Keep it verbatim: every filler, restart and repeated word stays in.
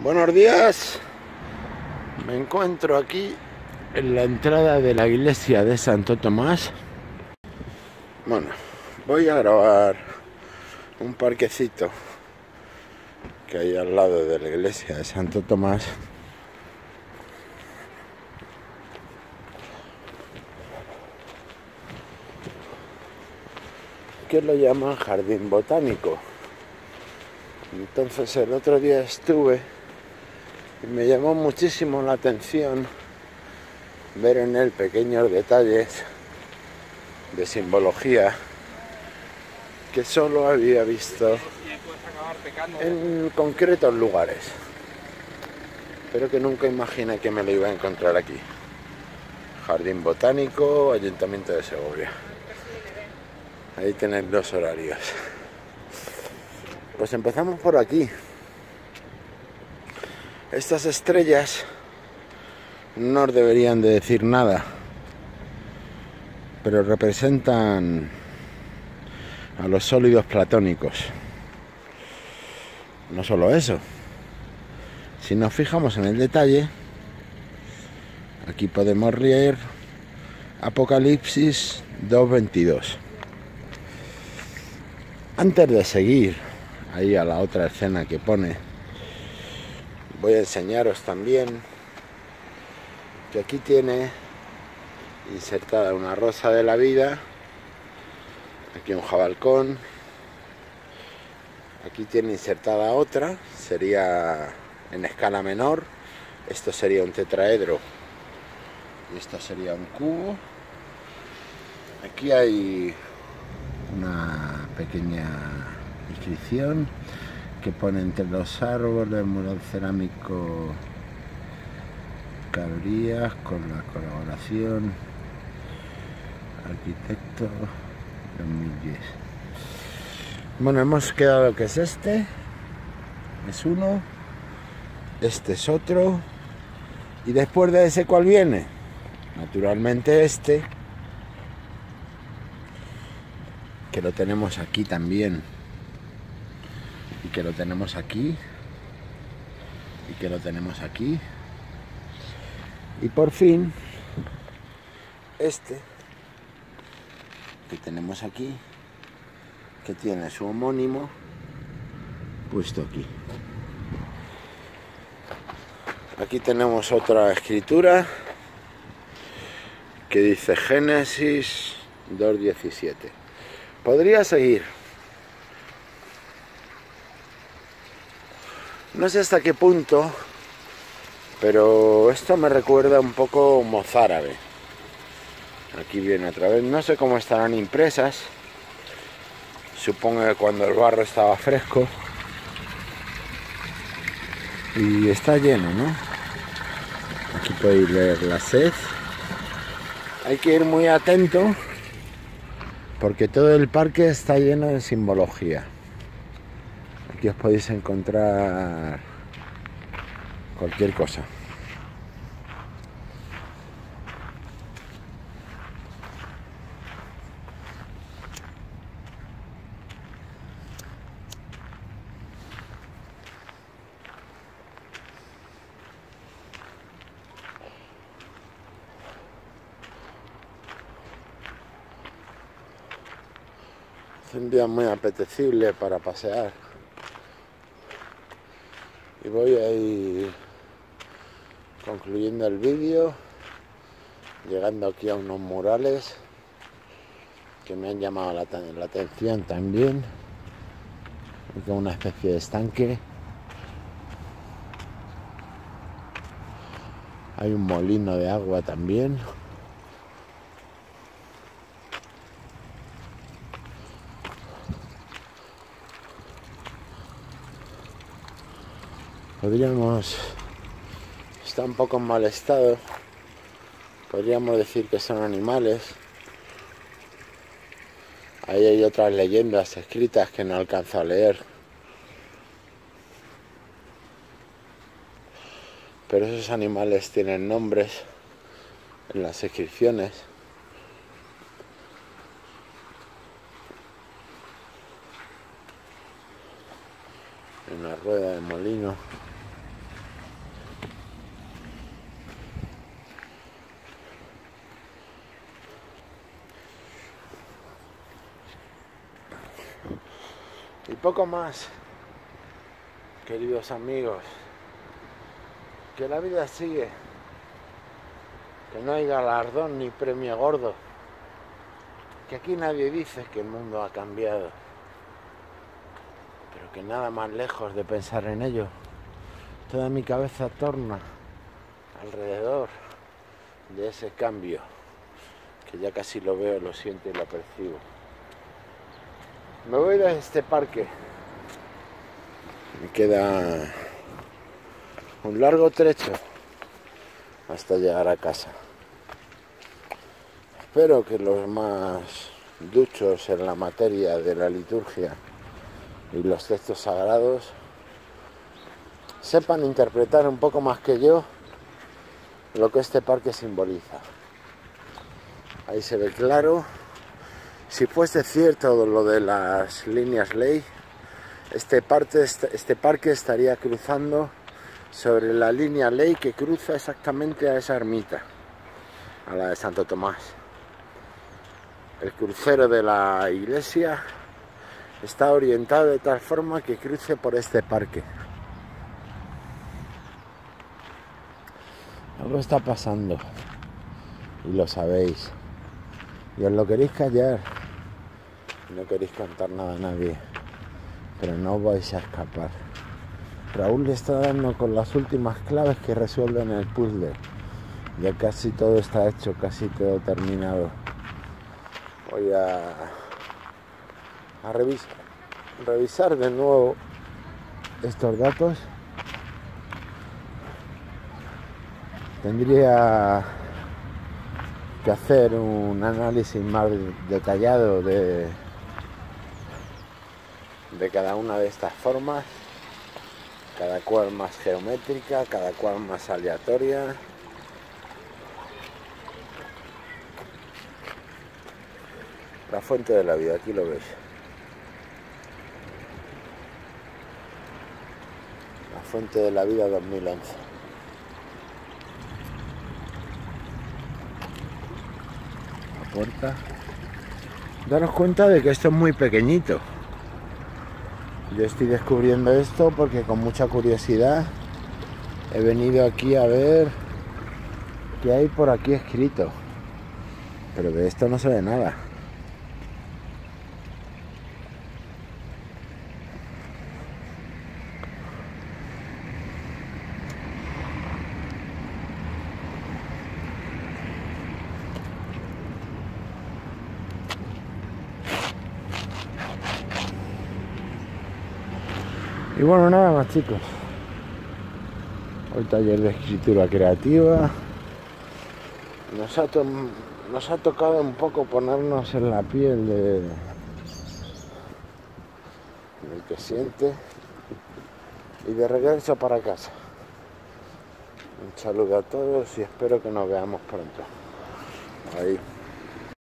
Buenos días, me encuentro aquí en la entrada de la iglesia de Santo Tomás. Bueno, voy a grabar un parquecito que hay al lado de la iglesia de Santo Tomás. Que lo llaman jardín botánico. Entonces el otro día estuve y me llamó muchísimo la atención ver en él pequeños detalles de simbología que solo había visto en concretos lugares, pero que nunca imaginé que me lo iba a encontrar aquí. Jardín botánico, Ayuntamiento de Segovia. Ahí tenéis los horarios. Pues empezamos por aquí. Estas estrellas no os deberían de decir nada, pero representan a los sólidos platónicos. No solo eso, si nos fijamos en el detalle, aquí podemos leer Apocalipsis dos veintidós. Antes de seguir ahí a la otra escena que pone, voy a enseñaros también que aquí tiene insertada una rosa de la vida, aquí un jabalcón, aquí tiene insertada otra, sería en escala menor, esto sería un tetraedro y esto sería un cubo. Aquí hay una pequeña inscripción que pone: entre los árboles, mural cerámico Cabrías, con la colaboración arquitecto dos mil diez. Bueno, hemos quedado que es este, es uno, este es otro, y después de ese, ¿cuál viene? Naturalmente este, que lo tenemos aquí también, y que lo tenemos aquí, y que lo tenemos aquí, y por fin este que tenemos aquí, que tiene su homónimo puesto aquí. Aquí tenemos otra escritura que dice Génesis dos diecisiete. Podría seguir. No sé hasta qué punto, pero esto me recuerda un poco mozárabe. Aquí viene otra vez. No sé cómo estarán impresas. Supongo que cuando el barro estaba fresco. Y está lleno, ¿no? Aquí podéis leer la sed. Hay que ir muy atento porque todo el parque está lleno de simbología. Aquí os podéis encontrar cualquier cosa. Es un día muy apetecible para pasear. Y voy a ir concluyendo el vídeo, llegando aquí a unos murales que me han llamado la, la atención también. Aquí una especie de estanque. Hay un molino de agua también. Podríamos, está un poco en mal estado, podríamos decir que son animales. Ahí hay otras leyendas escritas que no alcanzo a leer, pero esos animales tienen nombres en las inscripciones. Una rueda de molino. poco más, queridos amigos, que la vida sigue, que no hay galardón ni premio gordo, que aquí nadie dice que el mundo ha cambiado, pero que nada más lejos de pensar en ello, toda mi cabeza torna alrededor de ese cambio, que ya casi lo veo, lo siento y lo percibo. Me voy de este parque. Me queda un largo trecho hasta llegar a casa. Espero que los más duchos en la materia de la liturgia y los textos sagrados sepan interpretar un poco más que yo lo que este parque simboliza. Ahí se ve claro. Si fuese cierto lo de las líneas ley, este, parte, este parque estaría cruzando sobre la línea ley que cruza exactamente a esa ermita, a la de Santo Tomás. El crucero de la iglesia está orientado de tal forma que cruce por este parque. Algo está pasando y lo sabéis. Y os lo queréis callar, no queréis contar nada a nadie, pero no vais a escapar. Raúl le está dando con las últimas claves que resuelven el puzzle. Ya casi todo está hecho, casi todo terminado. Voy a, a revisar, revisar de nuevo estos datos. Tendría que hacer un análisis más detallado de, de cada una de estas formas, cada cual más geométrica, cada cual más aleatoria. La fuente de la vida, aquí lo veis. La fuente de la vida dos mil once. Puerta. Daros cuenta de que esto es muy pequeñito. Yo estoy descubriendo esto porque con mucha curiosidad he venido aquí a ver qué hay por aquí escrito, pero de esto no se ve nada. Y bueno, nada más, chicos. Hoy taller de escritura creativa. Nos ha, to nos ha tocado un poco ponernos en la piel de del que siente. Y de regreso para casa. Un saludo a todos y espero que nos veamos pronto. Ahí.